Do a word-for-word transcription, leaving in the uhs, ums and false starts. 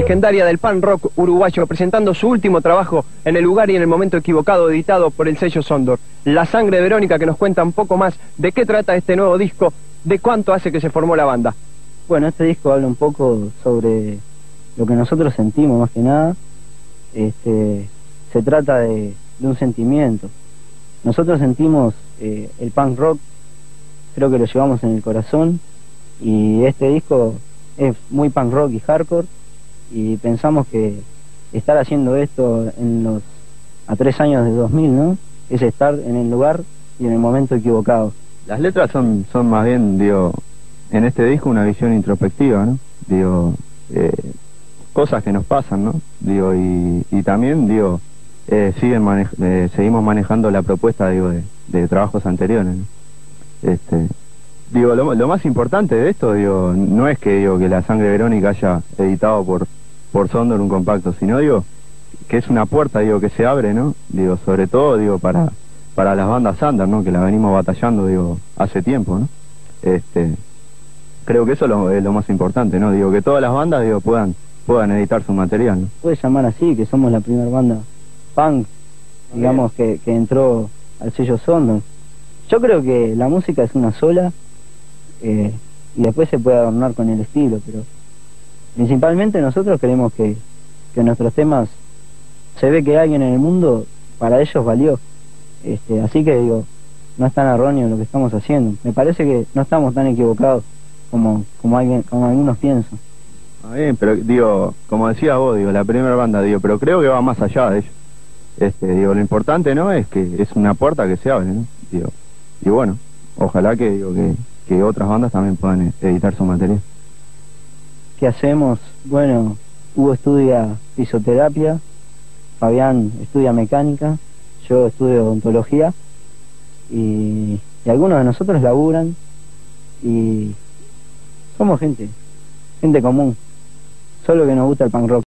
Legendaria del punk rock uruguayo, presentando su último trabajo en el lugar y en el momento equivocado, editado por el sello Sondor. La Sangre de Verónica, que nos cuenta un poco más de qué trata este nuevo disco, de cuánto hace que se formó la banda. Bueno, este disco habla un poco sobre lo que nosotros sentimos, más que nada. Este, se trata de, de un sentimiento. Nosotros sentimos eh, el punk rock, creo que lo llevamos en el corazón, y este disco es muy punk rock y hardcore, y pensamos que estar haciendo esto en los a tres años de dos mil, ¿no?, es estar en el lugar y en el momento equivocado. Las letras son, son más bien, digo, en este disco una visión introspectiva, ¿no? Digo, eh, cosas que nos pasan, ¿no? Digo, y, y también, digo, eh, siguen manej eh, seguimos manejando la propuesta, digo, de, de trabajos anteriores, ¿no? Este, digo, lo, lo más importante de esto, digo, no es que, digo, que La Sangre de Verónica haya editado por, por Sondor un compacto, sino, digo, que es una puerta, digo, que se abre, ¿no? Digo, sobre todo, digo, para, para las bandas under, ¿no?, que la venimos batallando, digo, hace tiempo, ¿no? Este, creo que eso es lo, es lo más importante, ¿no? Digo, que todas las bandas, digo, puedan, puedan editar su material, ¿no? Puede llamar así, que somos la primera banda punk, digamos, que, que entró al sello Sondor. Yo creo que la música es una sola, eh, y después se puede adornar con el estilo, pero principalmente nosotros queremos que, que nuestros temas, se ve que alguien en el mundo para ellos valió, este, así que digo, no es tan erróneo lo que estamos haciendo. Me parece que no estamos tan equivocados como, como, alguien, como algunos piensan. Ah, bien, pero digo, como decías vos, digo, la primera banda, digo, pero creo que va más allá de ellos. Este, digo, lo importante, ¿no?, es que es una puerta que se abre, ¿no? Digo, y bueno, ojalá que, digo, que, que otras bandas también puedan editar su material. ¿Qué hacemos? Bueno, Hugo estudia fisioterapia, Fabián estudia mecánica, yo estudio odontología, y, y algunos de nosotros laburan, y somos gente, gente común, solo que nos gusta el punk rock.